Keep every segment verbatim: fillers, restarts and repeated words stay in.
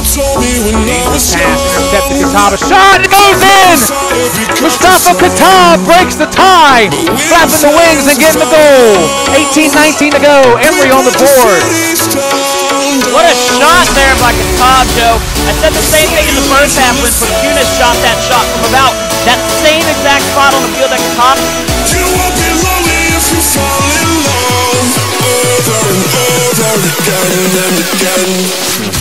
Pass intercepted. Khattab, a shot, it goes in! Moustafa Khattab breaks the tie, flapping the wings and getting the goal. eighteen nineteen to go, Emory on the board. What a shot there by Khattab, Joe. I said the same thing in the first half when Fortunas shot that shot from about that same exact spot on the field that Khattab. You won't be lonely if you fall in love over and over again and again.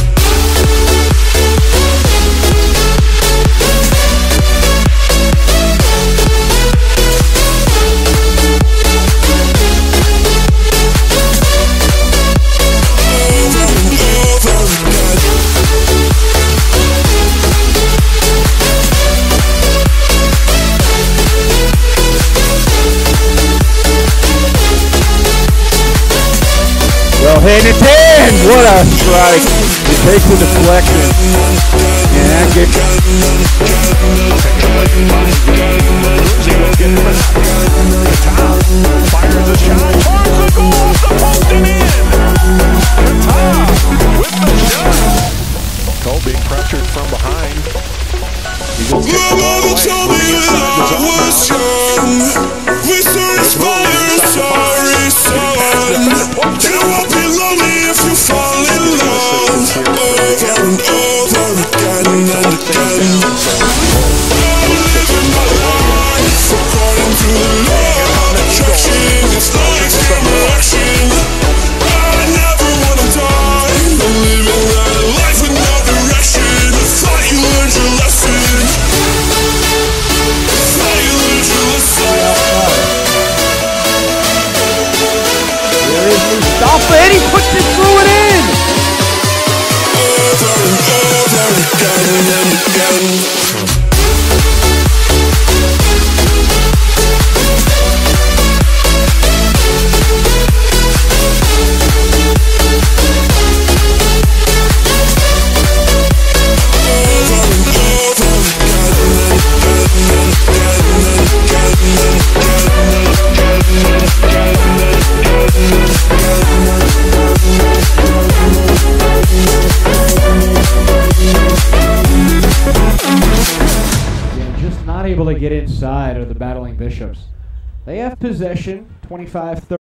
Well, and it's in! What a strike. It takes the deflection. And get fires a shot towards the goal, the post and in! Khattab with the shot. Cole being pressured from behind. Mama told me when I was young, we still inspire, sorry son. You won't be lonely if you fall in love over and over again and again. I'm living my life according to the law of attraction. It's like direction. I never wanna die. I'm living that life with no direction. I thought you learned your lesson. I thought you learned your lesson. Moustafa, and he puts it through it in! Over and over again and again. Not able to get inside of the battling Bishops. They have possession, twenty-five thirty.